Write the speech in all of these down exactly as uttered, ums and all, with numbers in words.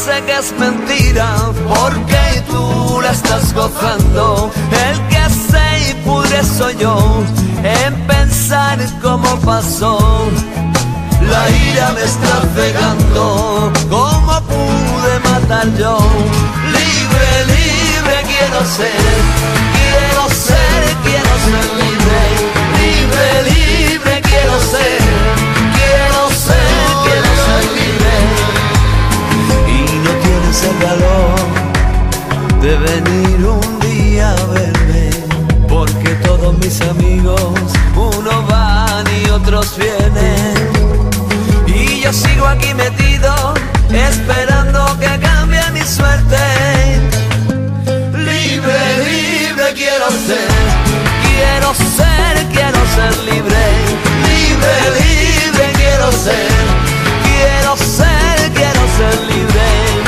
sé que es mentira, porque tú la estás gozando. El que sé y pudre soy yo en pensar cómo pasó. La ira me está cegando, ¿cómo pude matar yo? Libre, libre quiero ser, quiero ser, quiero ser libre. Libre, libre quiero ser, quiero ser, quiero ser libre. Y no tienes el valor de venir un día a verme, porque todos mis amigos, unos van y otros vienen. Y yo sigo aquí metido, esperando que cambie mi suerte. Libre, libre quiero ser, quiero ser, quiero ser libre. Libre, libre quiero ser, quiero ser, quiero ser libre.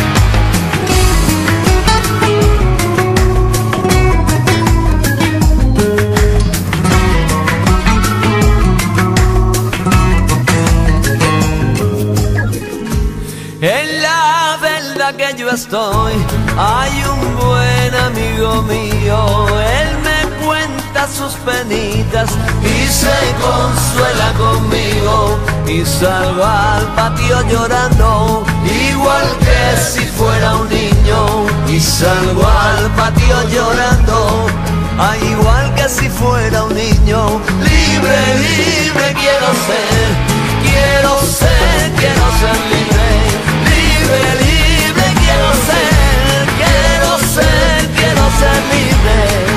En la verdad que yo estoy, hay un buen amigo mío. Él me cuenta sus penitas y se consuela conmigo. Y salgo al patio llorando, igual que si fuera un niño. Y salgo al patio llorando, ah, igual que si fuera un niño. Libre, libre quiero ser, quiero ser, quiero ser libre. Libre, libre quiero ser, quiero ser, quiero ser libre.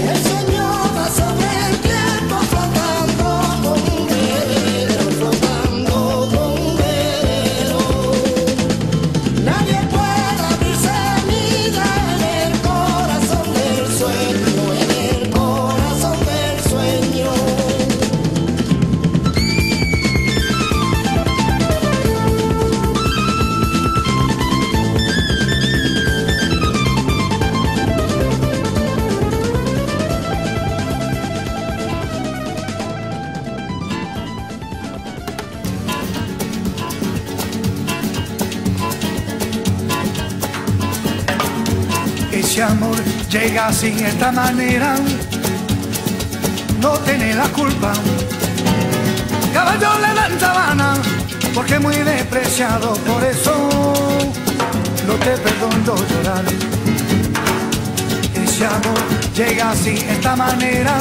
Flotando como un velero, flotando. ese amor llega sin esta manera, no tiene la culpa. Caballo le dan sabana, porque es muy despreciado, por eso no te perdono llorar. Ese amor llega sin esta manera,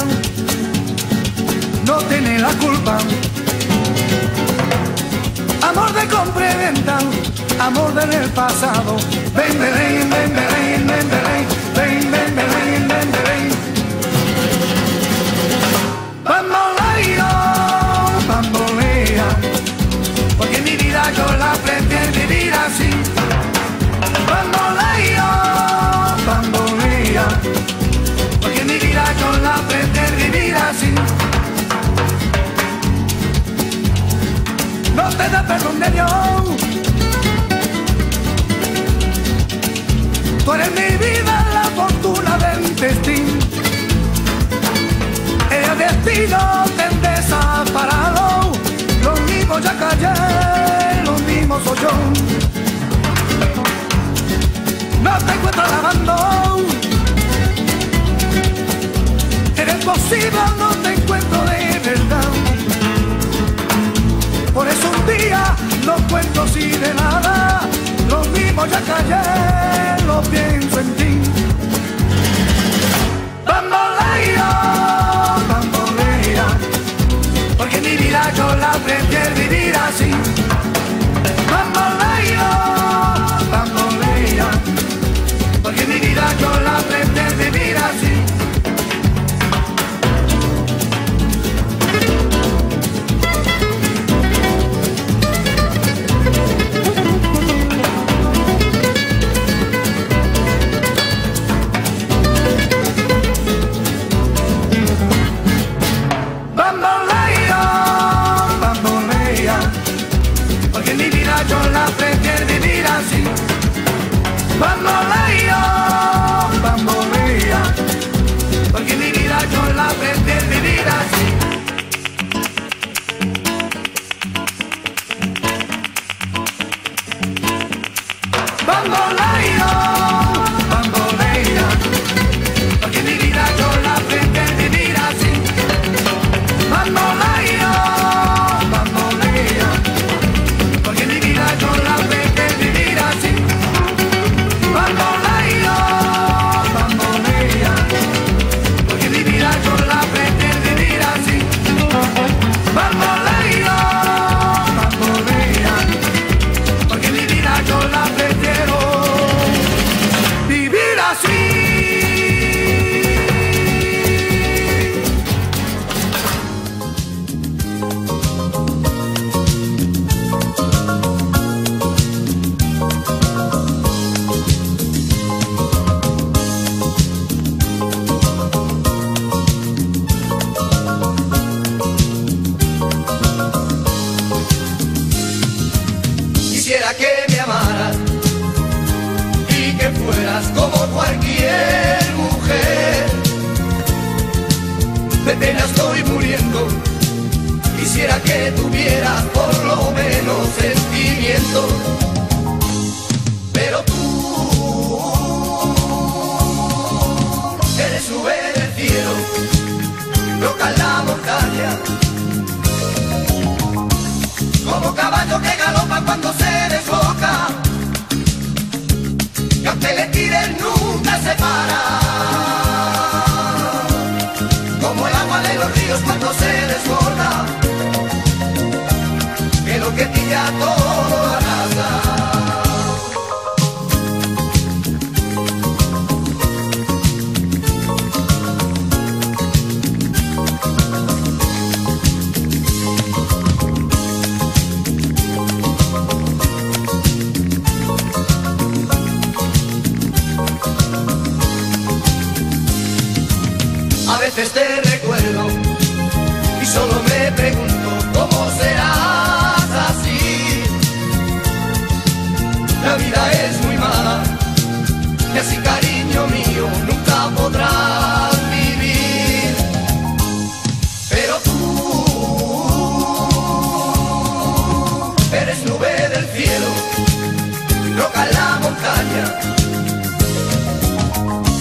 no tiene la culpa. Amor de compra y venta, amor del pasado. Ven, ven, ven, ven, ven, ven, ven, ven, ven, ven, ven, ven. Bamboleo, bambolea, porque mi vida yo la prefiero vivir así. Bamboleo, bambolea, porque mi vida yo la prefiero vivir así. No te da perdón de Dios. Tú eres mi vida, la fortuna del destino. El destino te desaparado. Lo mismo ya callé, lo mismo soy yo. No te encuentro lavando. Eres posible, no te encuentro de verdad. Por eso un día no cuento así de nada. Lo mismo ya callé, lo pienso en ti. Bamboleo, bambolea, porque mi vida yo la prefiero vivir así. Bamboleo, bambolea, porque mi vida yo la prefiero vivir así. Yo la prefiero vivir así. Bamboleo, bambolea, porque mi vida yo la prefiero vivir así. Bamboleo, bambolea, porque mi vida yo la prefiero vivir así. Bamboleo, bambolea, porque mi vida yo la prefiero vivir así. Bamboleo, bambolea, porque mi vida yo la prefiero vivir así. Bamboleo, bambolea, porque mi vida yo la prefiero vivir así. Quisiera que me amaras y que fueras como cualquier mujer. De pena estoy muriendo. Quisiera que tuvieras por lo menos sentimiento. Pero tú eres nube del cielo, roca en la montaña, como caballo que galopa cuando se desboca, que aunque le tiren nunca se para, como el agua de los ríos cuando se desborda, que lo que tira todo arrasa. A veces te recuerdo y solo me pregunto cómo serás así. La vida es muy mala y así, cariño mío, nunca podrás vivir. Pero tú eres nube del cielo, roca en la montaña,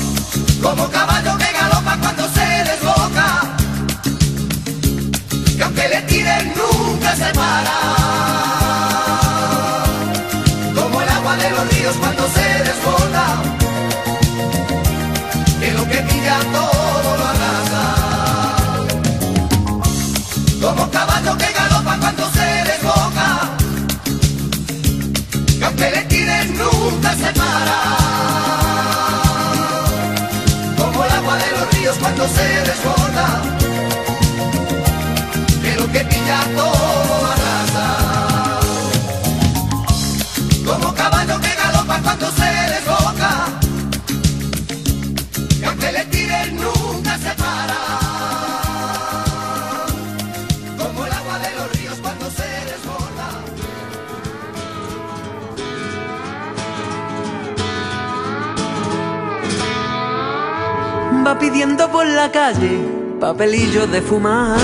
Va pidiendo por la calle papelillos de fumar.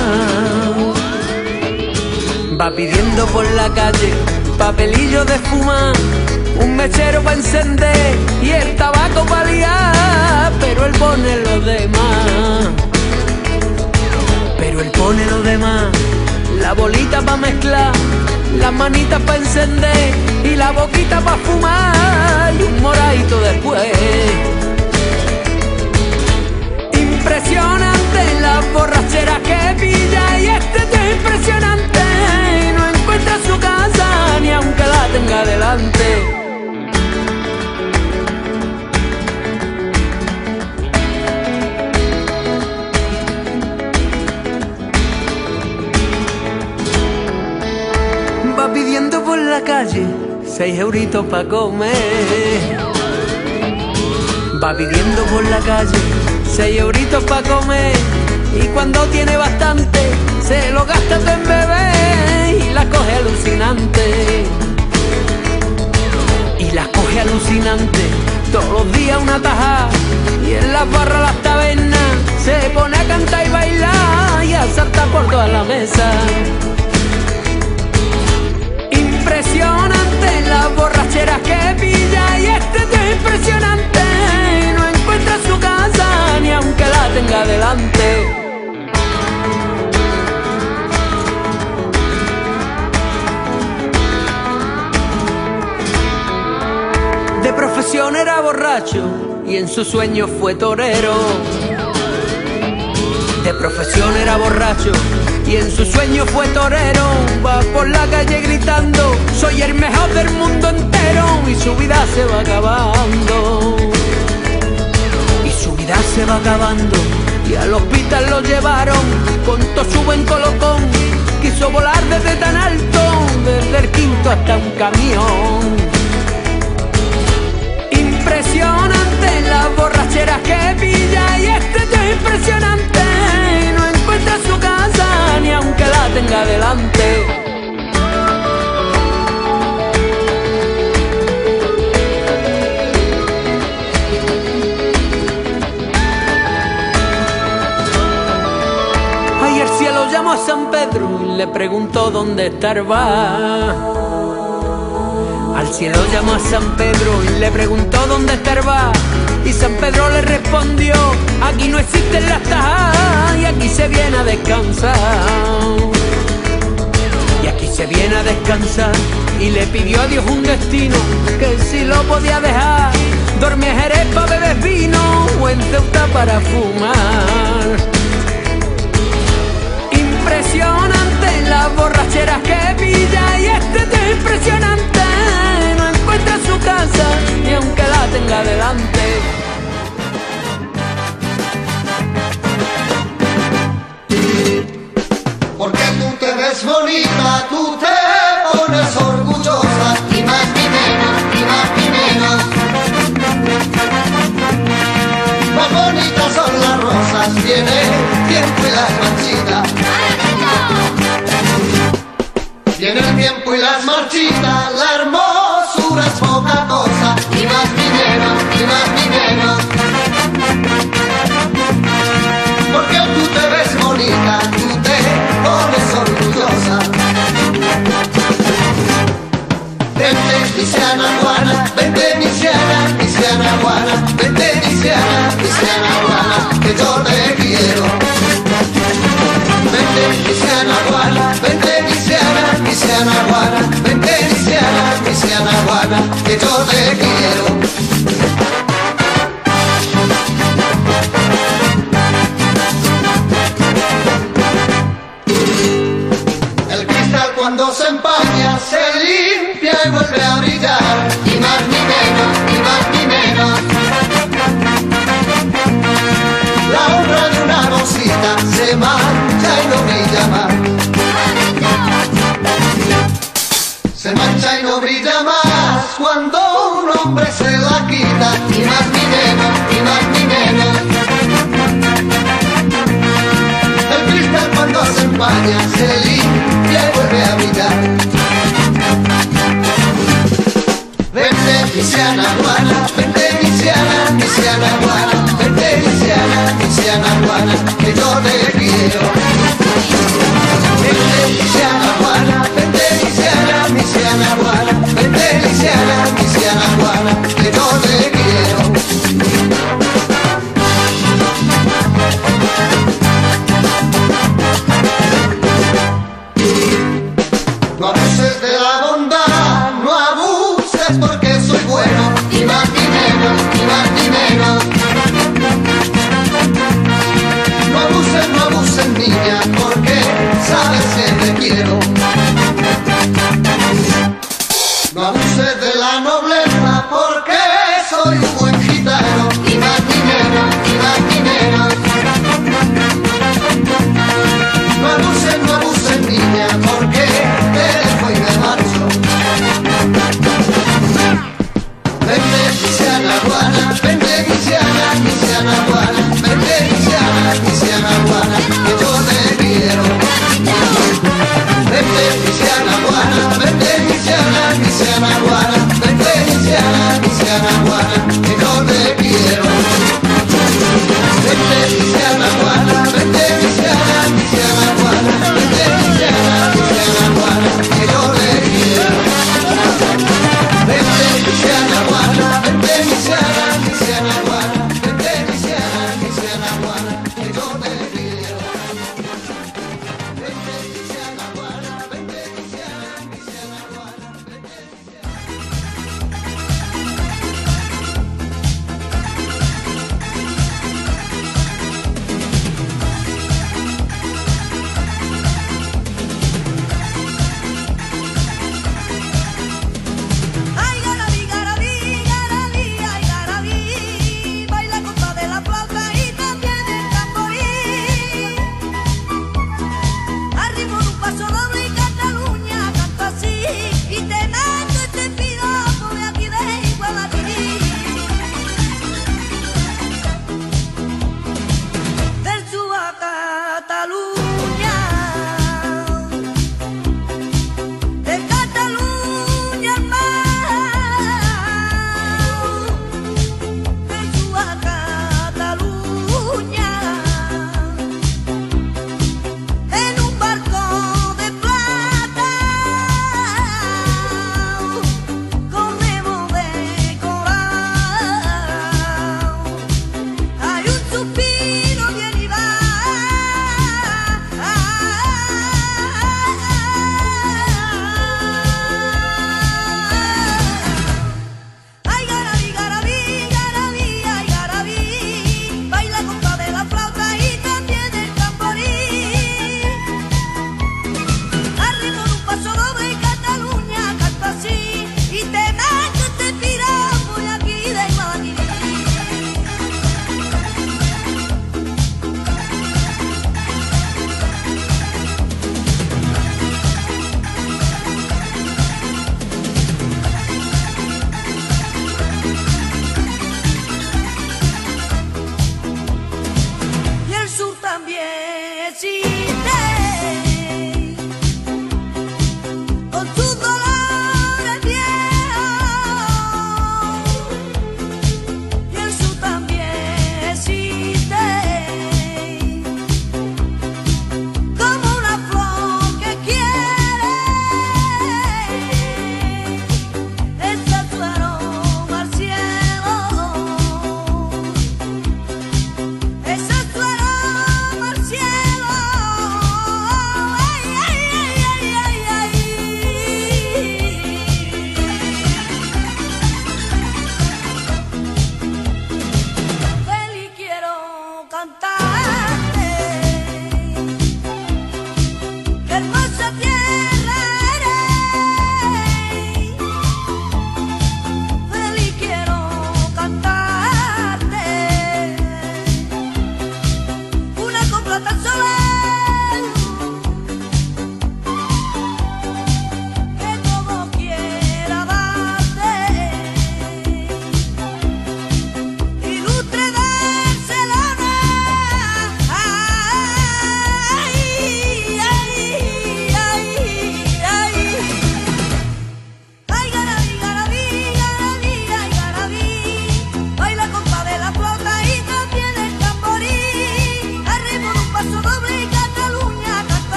Va pidiendo por la calle papelillos de fumar, un mechero para encender y el tabaco para liar. Pero él pone lo demás, pero él pone lo demás. La bolita para mezclar, las manitas para encender y la boquita para fumar y un moradito después. Impresionante las borracheras que pilla y este es impresionante. No encuentra su casa ni aunque la tenga delante. Va pidiendo por la calle seis euritos pa' comer. Va pidiendo por la calle seis euritos pa' comer y cuando tiene bastante se lo gasta todo en beber y la coge alucinante. Y la coge alucinante, todos los días una tajada y en las barras, las tabernas se pone a cantar y bailar y a saltar por toda la mesa. Impresionante las borracheras que pilla y este es impresionante. No encuentra su casa ni aunque la tenga delante. De profesión era borracho y en su sueño fue torero. De profesión era borracho y en su sueño fue torero. Va por la calle gritando: soy el mejor del mundo entero. Y su vida se va acabando, y su vida se va acabando. Y al hospital lo llevaron con todo su buen colocón. Quiso volar desde tan alto, desde el quinto hasta un camión. Impresionante las borracheras que pilla y este es impresionante. No encuentra su casa ni aunque la tenga delante. Ay, el cielo llamó a San Pedro y le preguntó dónde está el bar. Al cielo llamó a San Pedro y le preguntó dónde está el bar. Y San Pedro le respondió: aquí no existen las tajas y aquí se viene a descansar. Y aquí se viene a descansar. Y le pidió a Dios un destino que si lo podía dejar, dormir en Jerez pa' beber vino o en Ceuta para fumar. Impresionante las borracheras que pilla y este es impresionante. No encuentra su casa ni aunque la tenga delante. Porque tú te ves bonita, tú te pones orgullosa, ni más ni menos, ni más ni menos. Más bonitas son las rosas, viene el tiempo y las marchitas. Viene el tiempo y las marchitas, la hermosura es poca cosa, ni más ni menos, ni más ni menos. Porque tú te ves bonita, tú te pones orgullosa. Vente, Misiana Juana, vente, Misiana, Misiana Juana, vente, Misiana, Misiana Juana, que yo te quiero. Vente, Misiana Juana, vente, Misiana, Misiana Juana, vente, Misiana, Misiana Juana, que yo te quiero. Cuando se empaña, se limpia y vuelve a brillar. Ni más ni menos, ni más ni menos. La honra de una rosita se mancha y no brilla más. Se mancha y no brilla más cuando un hombre se la quita. Ni más ni menos, ni más ni menos. El cristal cuando se empaña, se limpia y vuelve a brillar. Vente, Misiana Juana, vente, Misiana, Misiana Juana, vente, Misiana, Luisiana Juana, que yo te quiero. Vente Luisiana Juana, vente Luisiana, Luisiana Juana, vente Luisiana, Luisiana Juana, que yo te quiero. No abuses de la bondad, no abuses porque soy bueno, ni más ni menos, ni más ni menos. No abuses, no abuses niña, porque sabes que te quiero. No abuses de la nobleza porque soy un buen gitano, ni más ni menos, ni más ni menos. No abuses, no abuses niña, porque te dejo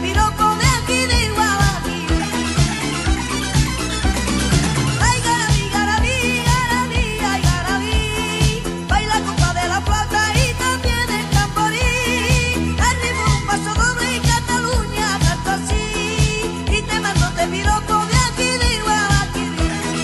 piropo de aquí de Guayaquil. Ay, garabí, garabí, garabí, ay, garabí, baila compa de la flauta y también el tamborí. Al ritmo un paso doble y Cataluña canto así, y te mando de piropo de aquí de Guayaquil.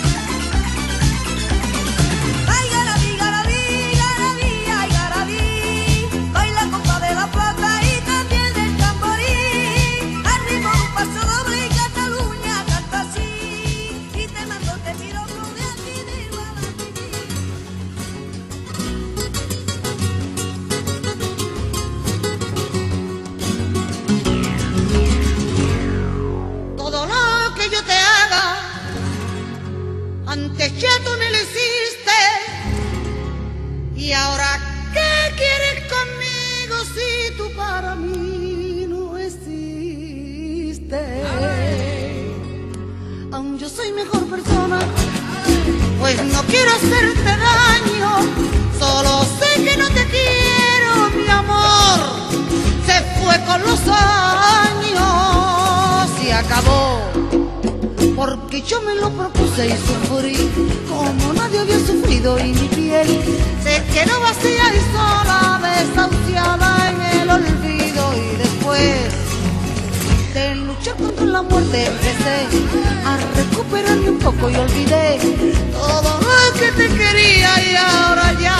Ay, garabí, garabí, garabí, ay, garabí, baila compa de la flauta y también el tamborí. Al ritmo un paso doble y Cataluña canto así, y te mando de piropo de aquí de Guayaquil. Todo lo que yo te haga, antes ya tú me lo hiciste. Y ahora, ¿qué quieres conmigo si tú para mí no existes? Aún yo soy mejor persona, pues no quiero hacerte daño. Solo sé que no te quiero, mi amor. Se fue con los años y acabó. Porque yo me lo propuse y sufrí como nadie había sufrido, y mi piel se quedó vacía y sola, desahuciada en el olvido. Y después de luchar contra la muerte empecé a recuperarme un poco y olvidé todo lo que te quería. Y ahora ya,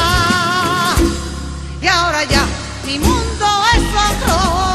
y ahora ya, mi mundo es otro.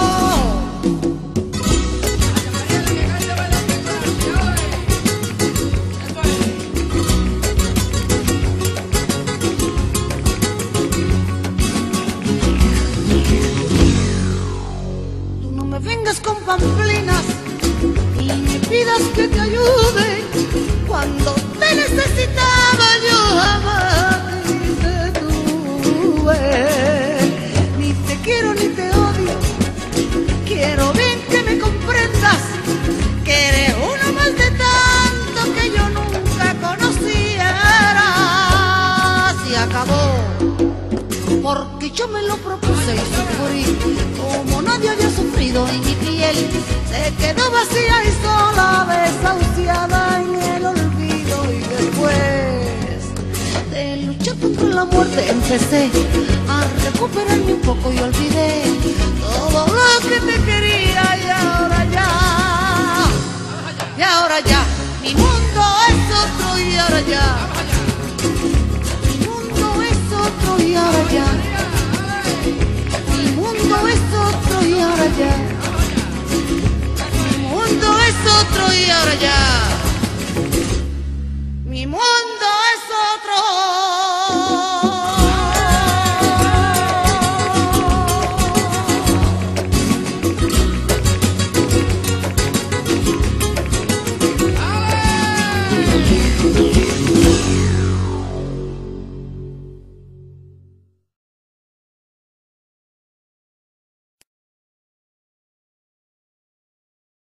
Con pamplinas y me pidas que te ayude cuando te necesitaba. Yo jamás te tuve, ni te quiero ni te odio. Quiero bien que me comprendas que eres uno más de tanto que yo nunca conociera. Y acabó porque yo me lo propuse y sufrí como nadie había sufrido, y mi piel se quedó vacía y sola, desahuciada en el olvido. Y después de luchar contra la muerte empecé a recuperarme un poco y olvidé todo lo que te quería. Y ahora ya, y ahora ya, mi mundo es otro. Y ahora ya, mi mundo es otro. Y ahora ya, mi mundo es otro. Y ahora ya, mi mundo es otro. Y ahora ya, mi mundo